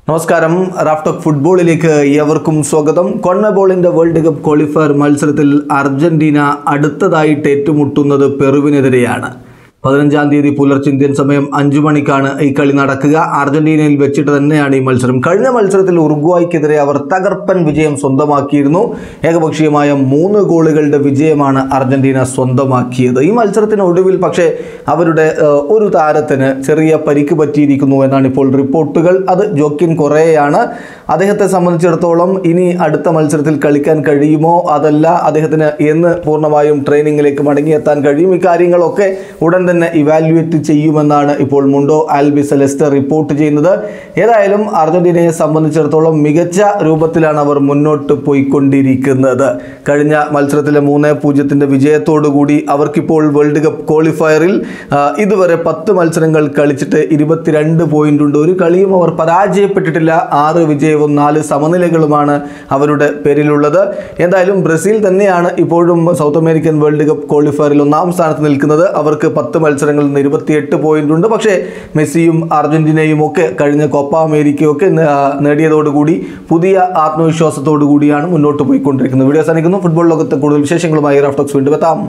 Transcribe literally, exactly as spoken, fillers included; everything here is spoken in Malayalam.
നമസ്കാരം റാഫ് ടോക്ക് ഫുട്ബോളിലേക്ക് ഏവർക്കും സ്വാഗതം. കോൺമബോളിന്റെ വേൾഡ് കപ്പ് ക്വാളിഫയർ മത്സരത്തിൽ അർജന്റീന അടുത്തതായിട്ട് ഏറ്റുമുട്ടുന്നത് പെറുവിനെതിരെയാണ്. പതിനഞ്ചാം തീയതി പുലർച്ചെ ഇന്ത്യൻ സമയം അഞ്ചു മണിക്കാണ് ഈ കളി നടക്കുക. അർജന്റീനയിൽ വെച്ചിട്ട് തന്നെയാണ് ഈ മത്സരം. കഴിഞ്ഞ മത്സരത്തിൽ ഉറുഗ്വായ്ക്കെതിരെ അവർ തകർപ്പൻ വിജയം സ്വന്തമാക്കിയിരുന്നു. ഏകപക്ഷീയമായ മൂന്ന് ഗോളുകളുടെ വിജയമാണ് അർജന്റീന സ്വന്തമാക്കിയത്. ഈ മത്സരത്തിന് ഒടുവിൽ പക്ഷേ അവരുടെ ഒരു താരത്തിന് ചെറിയ പരിക്ക് പറ്റിയിരിക്കുന്നു എന്നാണ് ഇപ്പോൾ റിപ്പോർട്ടുകൾ. അത് ജോക്കിൻ കൊറേയാണ്. അദ്ദേഹത്തെ സംബന്ധിച്ചിടത്തോളം ഇനി അടുത്ത മത്സരത്തിൽ കളിക്കാൻ കഴിയുമോ, അതല്ല അദ്ദേഹത്തിന് എന്ന് പൂർണ്ണമായും ട്രെയിനിങ്ങിലേക്ക് മടങ്ങിയെത്താൻ കഴിയും, ഇക്കാര്യങ്ങളൊക്കെ ഉടൻ തന്നെ ഇവാലുവേറ്റ് ചെയ്യുമെന്നാണ് ഇപ്പോൾ മുണ്ടോ ആൽബി സെലസ്റ്റർ റിപ്പോർട്ട് ചെയ്യുന്നത്. ഏതായാലും അർജന്റീനയെ സംബന്ധിച്ചിടത്തോളം മികച്ച രൂപത്തിലാണ് അവർ മുന്നോട്ട് പോയിക്കൊണ്ടിരിക്കുന്നത്. കഴിഞ്ഞ മത്സരത്തിലെ മൂന്ന് പൂജ്യത്തിൻ്റെ വിജയത്തോടുകൂടി അവർക്കിപ്പോൾ വേൾഡ് കപ്പ് ക്വാളിഫയറിൽ ഇതുവരെ പത്ത് മത്സരങ്ങൾ കളിച്ചിട്ട് ഇരുപത്തിരണ്ട് പോയിന്റ് ഉണ്ട്. ഒരു കളിയും അവർ പരാജയപ്പെട്ടിട്ടില്ല. ആറ് വിജയവും നാല് സമനിലകളുമാണ് അവരുടെ പേരിലുള്ളത്. എന്തായാലും ബ്രസീൽ തന്നെയാണ് ഇപ്പോഴും സൗത്ത് അമേരിക്കൻ വേൾഡ് കപ്പ് ക്വാളിഫയറിൽ ഒന്നാം സ്ഥാനത്ത് നിൽക്കുന്നത്. അവർക്ക് പത്ത് മത്സരങ്ങളിൽ നിന്ന് ഇരുപത്തിയെട്ട് പോയിന്റ് ഉണ്ട്. പക്ഷേ മെസ്സിയും അർജന്റീനയും ഒക്കെ കഴിഞ്ഞ കോപ്പ അമേരിക്കയൊക്കെ നേടിയതോടുകൂടി പുതിയ ആത്മവിശ്വാസത്തോടു കൂടിയാണ് മുന്നോട്ട് പോയിക്കൊണ്ടിരിക്കുന്നത്. വീഡിയോ അവസാനിക്കുന്നു. ഫുട്ബോൾ ലോകത്തെ കൂടുതൽ വിശേഷങ്ങളുമായി റാഫ് ടോക്സ് വീണ്ടും എത്താം.